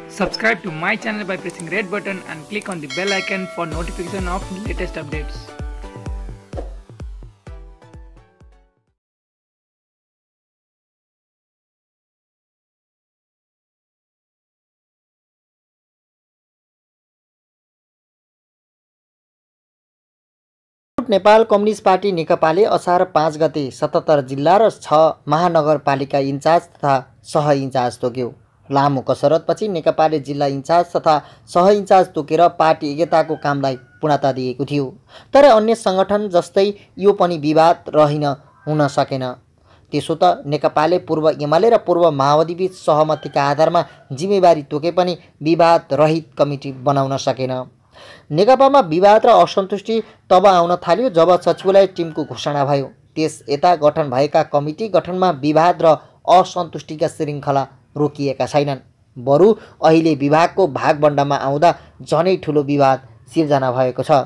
Subscribe to my channel by pressing red button and click on the bell icon for notification of latest updates. Nepal communist party नेकपाले असार 5 गते 77 जिल्ला र 6 महानगरपालिका in charge तथा सह इन्चार्ज तोक्यो। लामो कसरतपछि नेकपाले जिल्ला इन्चार्ज तथा सह इन्चार्ज तोकेर पार्टी एकताको कामलाई पूर्णता दिएको थियो। तर अन्य संगठन जस्तै यो पनि विवाद रहिन हुन सकेन। त्यसो त नेकपाले पूर्व एमाले र पूर्व माओवादी बीच सहमतिका आधारमा जिम्मेवारी तोके पनि विवाद रहित कमिटी बनाउन सकेन। नेकपामा विवाद र असन्तुष्टि तब आउन थाल्यो जब सचिवालय टिमको घोषणा भयो। त्यस यता गठन भएका कमिटी गठनमा विवाद र असन्तुष्टिका श्रृङ्खला रोकिएका छैनन्। बरु अहिले विभागको भागबण्डामा आउँदा झनै ठुलो विवाद सिर्जना भएको छ।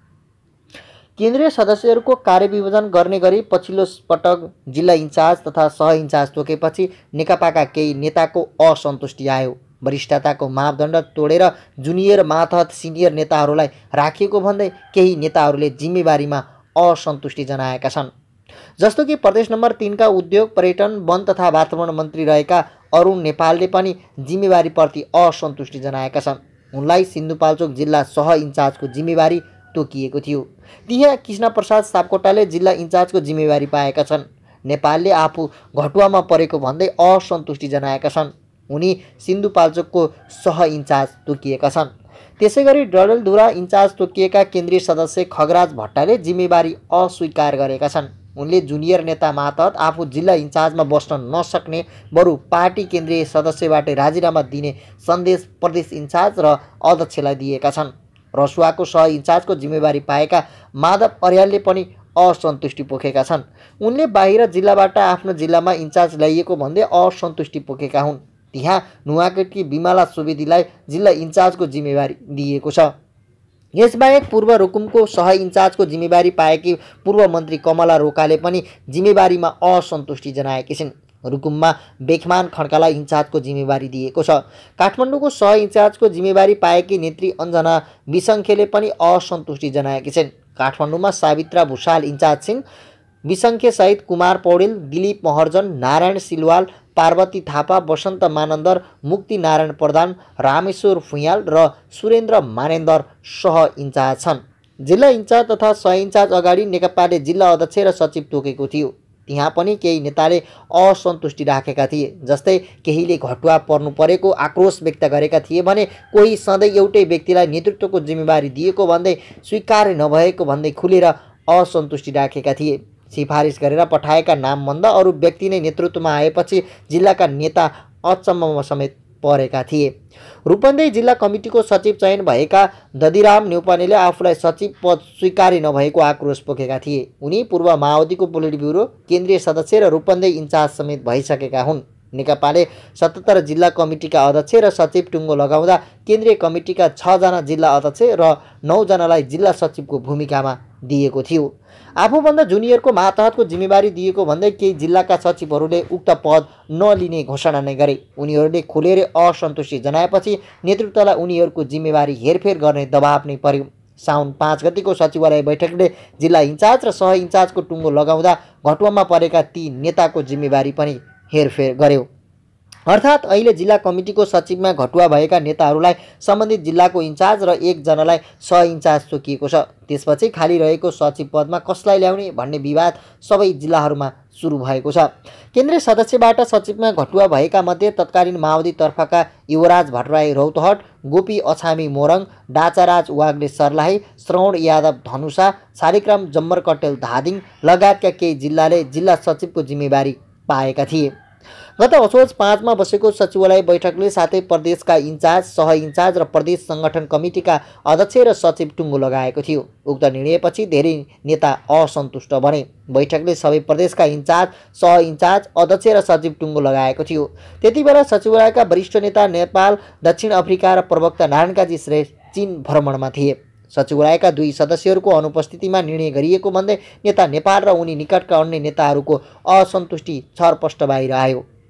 केन्द्रीय सदस्यहरूको कार्यविभाजन गर्ने गरी पछिल्लो पटक जिल्ला इन्चार्ज तथा सह इन्चार्ज तोकेपछि नेकपाका केही नेताको असन्तुष्टि आयो। वरिष्ठताको मापदण्ड तोडेर जुनियर मातहत सिनियर नेताहरूलाई राखिएको भन्दै केही नेताहरूले जिम्मेवारीमा असन्तुष्टि जनाएका छन्। जस्तो कि प्रदेश नम्बर 3 का उद्योग पर्यटन वन तथा वातावरण मन्त्री रहेका अरुण नेपालले पनि जिम्मेवारीप्रति असन्तुष्टि जनाएका छन्। उनलाई सिन्धुपाल्चोक जिल्ला सह इन्चार्जको जिम्मेवारी तोकिएको थियो। त्यहाँ कृष्णप्रसाद सापकोटाले जिल्ला इन्चार्जको जिम्मेवारी पाएका छन्। नेपालले आफू घटुवामा परेको भन्दै असन्तुष्टि जनाएका छन्। उनी सिन्धुपाल्चोकको सह इन्चार्ज तोकिएका छन्। त्यसैगरी डडेलधुरा इन्चार्ज तोकिएका केन्द्रीय सदस्य खगराज भट्टले जिम्मेवारी अस्वीकार गरेका छन्। उनले जुनियर नेता मातहत आफू जिल्ला इन्चार्जमा बस्न नसक्ने बरु पार्टी केन्द्रीय सदस्यबाट राजीनामा दिने सन्देश प्रदेश इन्चार्ज र अध्यक्षलाई दिएका छन्। रसुवाको सह इन्चार्जको जिम्मेवारी पाएका माधव अर्यालले पनि असन्तुष्टि पोखेका छन्। उनले बाहिर जिल्लाबाट आफ्नो जिल्लामा इन्चार्ज ल्याइएको भन्दै असन्तुष्टि पोखेका हुन्। त्यहाँ नुवाकोटकी बिमला सुवेदीलाई जिल्ला इन्चार्जको जिम्मेवारी दिएको छ। यसबाहेक पूर्व रुकुमको सह इन्चार्जको जिम्मेवारी पाएकी पूर्व मन्त्री कमला रोकाले पनि जिम्मेवारीमा असन्तुष्टि जनाएकी छिन्। रुकुममा बेखमान खड्कालाई इन्चार्जको जिम्मेवारी दिएको छ। काठमाडौँको सह इन्चार्जको जिम्मेवारी पाएकी नेत्री अञ्जना विसङ्खेले पनि असन्तुष्टि जनाएकी छिन्। काठमाडौँमा सावित्रा भुषाल इन्चार्ज छिन्। विसङ्खे सहित कुमार पौडेल, दिलीप महर्जन, नारायण सिलवाल, पार्वती थापा, वसन्त मानन्दर, मुक्ति नारायण प्रधान, रामेश्वर फुयाल र सुरेन्द्र मानेन्दर सह इन्चार्ज छन्। जिल्ला इन्चार्ज तथा सह इन्चार्ज अगाडि नेकपाले जिल्ला अध्यक्ष र सचिव तोकेको थियो। त्यहाँ पनि केही नेताले असन्तुष्टि राखेका थिए। जस्तै केहीले घटुवा पर्नु परेको आक्रोश व्यक्त गरेका थिए भने कोही सधैँ एउटै व्यक्तिलाई नेतृत्वको जिम्मेवारी दिएको भन्दै स्वीकार्य नभएको भन्दै खुलेर असन्तुष्टि राखेका थिए। सिफारिस गरेर पठाएका नामभन्दा अरू व्यक्ति नै नेतृत्वमा आएपछि जिल्लाका नेता अचम्ममा समेत परेका थिए। रूपन्देही जिल्ला कमिटीको सचिव चयन भएका दधिराम न्यौपानेले आफूलाई सचिव पद स्वीकार्य नभएको आक्रोश पोखेका थिए। उनी पूर्व माओवादीको पोलिट ब्युरो केन्द्रीय सदस्य र रूपन्देही इन्चार्ज समेत भइसकेका हुन्। नेकपाले 77 जिल्ला कमिटीका अध्यक्ष र सचिव टुङ्गो लगाउँदा केन्द्रीय कमिटीका 6 जना जिल्ला अध्यक्ष र 9 जनालाई जिल्ला सचिवको भूमिकामा दिएको थियो। आफूभन्दा जुनियरको मातहतको जिम्मेवारी दिएको भन्दै केही जिल्लाका सचिवहरूले उक्त पद नलिने घोषणा नै गरे। उनीहरूले खुलेर असन्तुष्टि जनाएपछि नेतृत्वलाई उनीहरूको जिम्मेवारी हेरफेर गर्ने दबाब नै पर्यो। साउन 5 गतिको सचिवालय बैठकले जिल्ला इन्चार्ज र सह इन्चार्जको टुङ्गो लगाउँदा घटुवामा परेका ती नेताको जिम्मेवारी पनि हेरफेर गर्यो। अर्थात् अहिले जिल्ला कमिटीको सचिवमा घटुवा भएका नेताहरूलाई सम्बन्धित जिल्लाको इन्चार्ज र 1 जनालाई सह इन्चार्ज तोकिएको छ। त्यसपछि खाली रहेको सचिव पदमा कसलाई ल्याउने भन्ने विवाद सबै जिल्लाहरूमा सुरु भएको छ। केन्द्रीय सदस्यबाट सचिवमा घटुवा भएका मध्ये तत्कालीन माओवादी तर्फका युवराज भट्टराई रौतहट, गोपी अछामी मोरङ, डाचाराज वाग्ले सर्लाही, श्रवण यादव धनुषा, शालिग्राम जम्मरकटेल धादिङ लगायतका केही जिल्लाले जिल्ला सचिवको जिम्मेवारी पाएका थिए। गत असोज 5 मा बसेको सचिवालय बैठकले साथै प्रदेशका इन्चार्ज, सह इन्चार्ज र प्रदेश संगठन कमिटीका अध्यक्ष र सचिव टुङ्गो लगाएको थियो। उक्त निर्णयपछि धेरै नेता असन्तुष्ट बने। बैठकले सबै प्रदेशका इन्चार्ज, सह इन्चार्ज, अध्यक्ष र सचिव टुङ्गो लगाएको थियो। त्यतिबेला सचिवालयका वरिष्ठ नेता नेपाल, दक्षिण अफ्रिका र प्रवक्ता नारायणकाजी श्रेष्ठ चीन भ्रमणमा थिए। सचिवालयका 2 सदस्यहरूको अनुपस्थितिमा निर्णय गरिएको भन्दै नेता नेपाल र उनी निकटका अन्य नेताहरूको असन्तुष्टि छरपष्ट बाहिर आयो।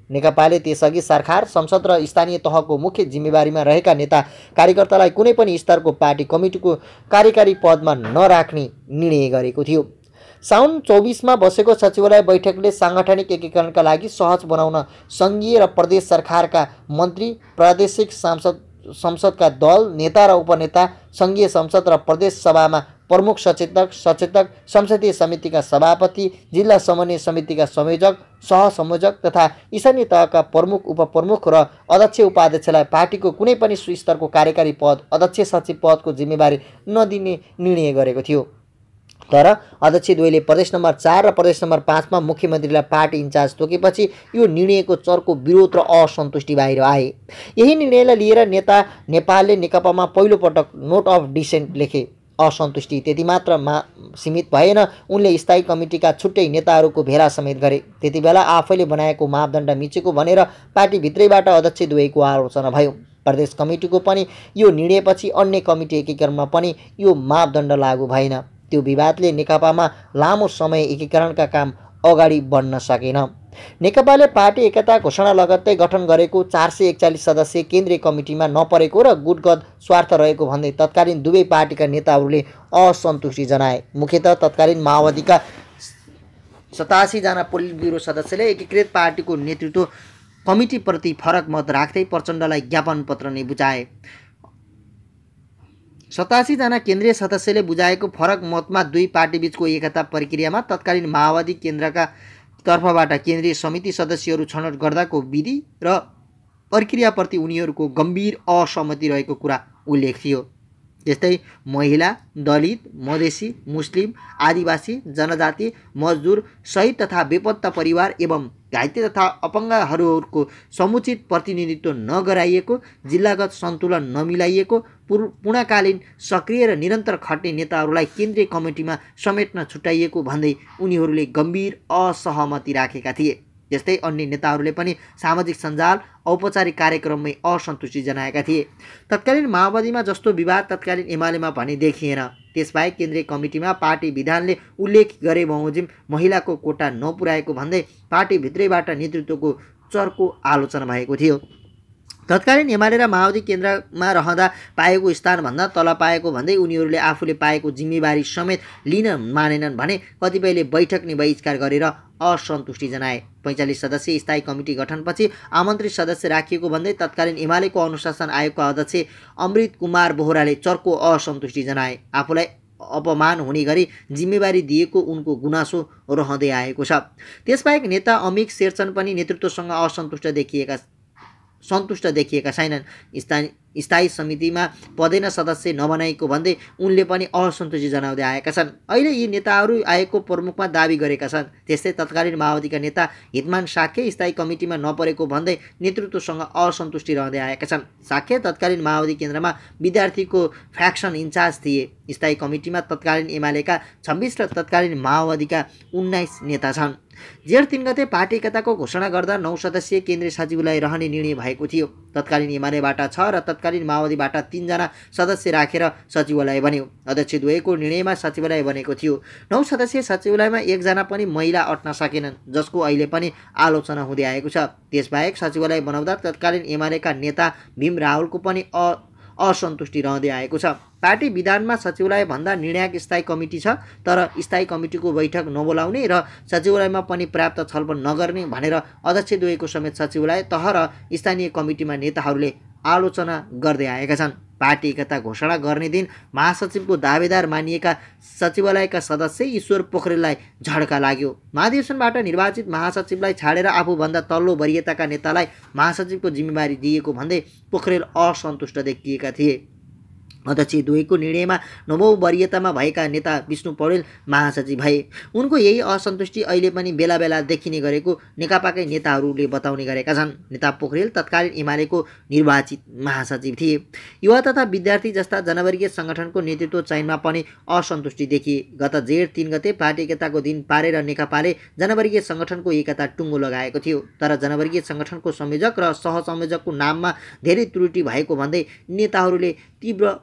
नेकपाले त्यसअघि सरकार, संसद र स्थानीय तहको मुख्य जिम्मेवारीमा रहेका नेता कार्यकर्तालाई कुनै पनि स्तरको पार्टी कमिटीको कार्यकारी पदमा नराख्ने निर्णय गरेको थियो। साउन 24मा बसेको सचिवालय बैठकले साङ्गठनिक एकीकरणका लागि सहज बनाउन सङ्घीय र प्रदेश सरकारका मन्त्री, प्रादेशिक संसदका दल, नेता र उपनेता, सङ्घीय संसद र प्रदेश सभामा प्रमुख सचेतक, संसदीय समितिका सभापति, जिल्ला समन्वय समितिका संयोजक, सहसंयोजक तथा स्थानीय तहका प्रमुख, उपप्रमुख र अध्यक्ष उपाध्यक्षलाई पार्टीको कुनै पनि स्तरको कार्यकारी पद, अध्यक्ष सचिव पदको जिम्मेवारी नदिने निर्णय गरेको थियो। तर अध्यक्षद्वयले प्रदेश नम्बर 4 र प्रदेश नम्बर 5 मा मुख्यमन्त्रीलाई पार्टी इन्चार्ज तोकेपछि यो निर्णयको चर्को विरोध र असन्तुष्टि बाहिर आए। यही निर्णयलाई लिएर नेता नेपालले नेकपामा पहिलोपटक नोट अफ डिसेन्ट लेखे। असन्तुष्टि त्यति मात्रमा सीमित भएन, उनले स्थायी कमिटीका छुट्टै नेताहरूको भेला समेत गरे। त्यतिबेला आफैले बनाएको मापदण्ड मिचेको भनेर पार्टीभित्रैबाट अध्यक्षद्वयको आलोचना भयो। प्रदेश कमिटीको पनि यो निर्णयपछि अन्य कमिटी एकीकरणमा पनि यो मापदण्ड लागू भएन। त्यो विवादले नेकपामा लामो समय एकीकरणका काम अगाडि बढ्न सकेन। नेकपाले पार्टी एकता घोषणा लगत्तै गठन गरेको 441 सदस्यीय केन्द्रीय कमिटीमा नपरेको र गुटगत स्वार्थ रहेको भन्दै तत्कालीन दुवै पार्टीका नेताहरूले असन्तुष्टि जनाए। मुख्यतः तत्कालीन माओवादीका 87 जना पोलिट ब्युरो सदस्यले एकीकृत पार्टीको नेतृत्व कमिटीप्रति फरक मत राख्दै प्रचण्डलाई ज्ञापन पत्र नै बुझाए। 87 जना केन्द्रीय सदस्यले बुझाएको फरक मतमा दुई पार्टीबीचको एकता प्रक्रियामा तत्कालीन माओवादी केन्द्रका तर्फबाट केन्द्रीय समिति सदस्यहरू छनौट गर्दाको विधि र प्रक्रियाप्रति उनीहरूको गम्भीर असहमति रहेको कुरा उल्लेख थियो। त्यस्तै महिला, दलित, मधेसी, मुस्लिम, आदिवासी, जनजाति, मजदुर सहित तथा बेपत्ता परिवार एवं घाइते तथा अपाङ्गहरूको समुचित प्रतिनिधित्व नगराइएको, जिल्लागत सन्तुलन नमिलाइएको, पूर्णकालीन सक्रिय र निरन्तर खट्ने नेताहरूलाई केन्द्रीय कमिटीमा समेट्न छुट्याइएको भन्दै उनीहरूले गम्भीर असहमति राखेका थिए। त्यस्तै अन्य नेताहरूले पनि सामाजिक सञ्जाल औपचारिक कार्यक्रममै असन्तुष्टि जनाएका थिए। तत्कालीन माओवादीमा जस्तो विवाद तत्कालीन एमालेमा भने देखिएन। त्यसबाहेक केन्द्रीय कमिटीमा पार्टी विधानले उल्लेख गरे बमोजिम महिलाको कोटा नपुर्याएको भन्दै पार्टीभित्रैबाट नेतृत्वको चर्को आलोचना भएको थियो। तत्कालीन एमाले र माओवादी केन्द्रमा रहँदा पाएको स्थानभन्दा तल पाएको भन्दै उनीहरूले आफूले पाएको जिम्मेवारी समेत लिन मानेनन् भने कतिपयले बैठक नै बहिष्कार गरेर असन्तुष्टि जनाए। 45 सदस्यीय स्थायी कमिटी गठनपछि आमन्त्रित सदस्य राखिएको भन्दै तत्कालीन एमालेको अनुशासन आयोगका अध्यक्ष अमृत कुमार बोहराले चर्को असन्तुष्टि जनाए। आफूलाई अपमान हुने गरी जिम्मेवारी दिएको उनको गुनासो रहँदै आएको छ। त्यसबाहेक नेता अमिक शेरचन पनि नेतृत्वसँग सन्तुष्ट देखिएका छैनन्। स्थायी समितिमा पदेन सदस्य नबनाएको भन्दै उनले पनि असन्तुष्टि जनाउँदै आएका छन्। अहिले यी नेताहरू आयोगको प्रमुखमा दाबी गरेका छन्। त्यस्तै तत्कालीन माओवादीका नेता हितमान साक्य स्थायी कमिटीमा नपरेको भन्दै नेतृत्वसँग असन्तुष्टि रहँदै आएका छन्। साक्य तत्कालीन माओवादी केन्द्रमा विद्यार्थीको फ्याक्सन इन्चार्ज थिए। स्थायी कमिटीमा तत्कालीन एमालेका 26 र तत्कालीन माओवादीका 19 नेता छन्। जेठ 3 गते पार्टी एकताको घोषणा गर्दा 9 सदस्यीय केन्द्रीय सचिवालय रहने निर्णय भएको थियो। तत्कालीन एमालेबाट 6 र तत्कालीन माओवादीबाट 3 जना सदस्य राखेर सचिवालय बन्यो। अध्यक्षद्वयको निर्णयमा सचिवालय बनेको थियो। 9 सदस्यीय सचिवालयमा 1 जना पनि महिला अट्न सकेनन्, जसको अहिले पनि आलोचना हुँदै आएको छ। त्यसबाहेक सचिवालय बनाउँदा तत्कालीन एमालेका नेता भीम रावलको पनि असन्तुष्टि रहँदै आएको छ। पार्टी विधानमा सचिवालय भन्दा निर्णायक स्थायी कमिटी छ, तर स्थायी कमिटीको बैठक नबोलाउने र सचिवालयमा पनि पर्याप्त छलफल नगर्ने भनेर अध्यक्षद्वयको समेत सचिवालय तह र स्थानीय कमिटीमा नेताहरूले आलोचना गर्दै आएका छन्। पार्टी एकता घोषणा गर्ने दिन महासचिवको दावेदार मानिएका सचिवालयका सदस्य ईश्वर पोखरेललाई झड्का लाग्यो। महाधिवेशनबाट निर्वाचित महासचिवलाई छाडेर आफूभन्दा तल्लो वरियताका नेतालाई महासचिवको जिम्मेवारी दिएको भन्दै पोखरेल असन्तुष्ट देखिएका थिए। अध्यक्षद्वयको निर्णयमा 9औं वरियतामा भएका नेता विष्णु पौडेल महासचिव भए। उनको यही असन्तुष्टि अहिले पनि बेला बेला देखिने गरेको नेकपाकै नेताहरूले बताउने गरेका छन्। नेता पोखरेल तत्कालीन एमालेको निर्वाचित महासचिव थिए। युवा तथा विद्यार्थी जस्ता जनवर्गीय सङ्गठनको नेतृत्व चयनमा पनि असन्तुष्टि देखिए। गत जेठ 3 गते पार्टी एकताको दिन पारेर नेकपाले जनवर्गीय सङ्गठनको एकता टुङ्गो लगाएको थियो। तर जनवर्गीय सङ्गठनको संयोजक र सहसंयोजकको नाममा धेरै त्रुटि भएको भन्दै नेताहरूले तीव्र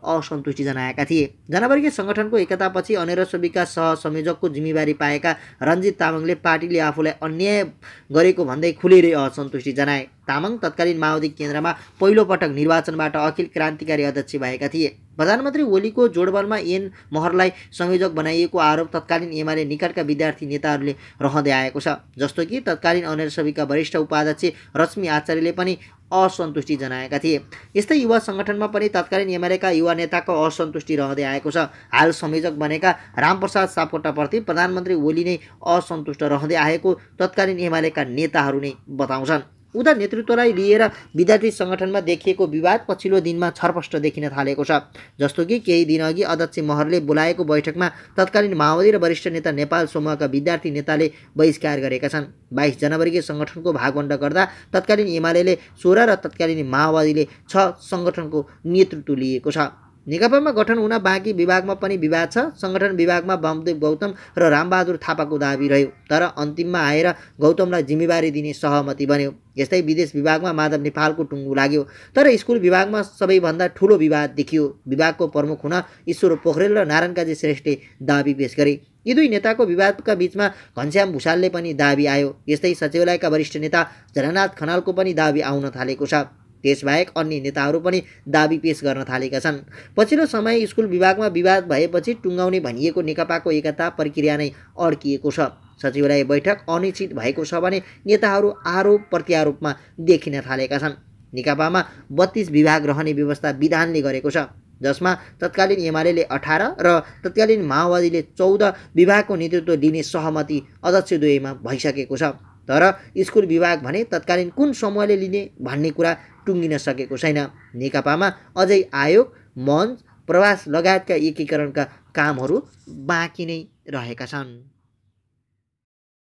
असन्तुष्टि जनाएका थिए। जनवर्गीय सङ्गठनको एकतापछि अनेर सविका सहसंयोजकको जिम्मेवारी पाएका रञ्जित तामाङले पार्टीले आफूलाई अन्याय गरेको भन्दै खुलेरै असन्तुष्टि जनाए। तामाङ तत्कालीन माओवादी केन्द्रमा पहिलोपटक निर्वाचनबाट अखिल क्रान्तिकारी अध्यक्ष भएका थिए। प्रधानमन्त्री ओलीको जोडबलमा एन महरलाई संयोजक बनाइएको आरोप तत्कालीन एमाले निकटका विद्यार्थी नेताहरूले रहँदै आएको छ। जस्तो कि तत्कालीन अनेर सविका वरिष्ठ उपाध्यक्ष रश्मि आचार्यले पनि असन्तुष्टि जनाएका थिए। यस्तै युवा सङ्गठनमा पनि तत्कालीन एमालेका युवा नेताको असन्तुष्टि रहँदै आएको छ। हाल संयोजक बनेका रामप्रसाद सापकोटाप्रति प्रधानमन्त्री ओली नै असन्तुष्ट रहँदै आएको तत्कालीन एमालेका नेताहरू नै बताउँछन्। उता नेतृत्वलाई लिएर विद्यार्थी सङ्गठनमा देखिएको विवाद पछिल्लो दिनमा छरपष्ट देखिन थालेको छ। जस्तो कि केही दिनअघि अध्यक्ष महरले बोलाएको बैठकमा तत्कालीन माओवादी र वरिष्ठ नेता नेपाल समूहका विद्यार्थी नेताले बहिष्कार गरेका छन्। 22 जनवरीको सङ्गठनको भागवण्ड गर्दा तत्कालीन एमाले 16 र तत्कालीन माओवादीले 6 सङ्गठनको नेतृत्व लिएको छ। नेकपामा गठन हुन बाँकी विभागमा पनि विवाद छ। सङ्गठन विभागमा वामदेव गौतम र रामबहादुर थापाको दाबी रह्यो, तर अन्तिममा आएर गौतमलाई जिम्मेवारी दिने सहमति बन्यो। यस्तै विदेश विभागमा माधव नेपालको टुङ्गो लाग्यो, तर स्कुल विभागमा सबैभन्दा ठुलो विवाद देखियो। विभागको प्रमुख हुन ईश्वर पोखरेल र नारायण काजी श्रेष्ठले दाबी पेश गरे। यी दुई नेताको विवादका बीचमा घनश्याम भुषालले पनि दाबी आयो। यस्तै सचिवालयका वरिष्ठ नेता झलनाथ खनालको पनि दाबी आउन थालेको छ। त्यसबाहेक अन्य नेताहरू पनि दाबी पेश गर्न थालेका छन्। पछिल्लो समय स्कुल विभागमा विवाद भएपछि टुङ्गाउने भनिएको नेकपाको एकता प्रक्रिया नै अड्किएको छ। सचिवालय बैठक अनिश्चित भएको छ भने नेताहरू आरोप प्रत्यारोपमा देखिन थालेका छन्। नेकपामा 32 विभाग रहने व्यवस्था विधानले गरेको छ, जसमा तत्कालीन एमाले 18 र तत्कालीन माओवादीले 14 विभागको नेतृत्व लिने सहमति अध्यक्षद्वयमा भइसकेको छ। तर स्कुल विभाग भने तत्कालीन कुन समूहले लिने भन्ने कुरा टुङ्गिन सकेको छैन। नेकपामा अझै आयोग, मञ्च, प्रवास लगायतका एकीकरणका कामहरू बाँकी नै रहेका छन्।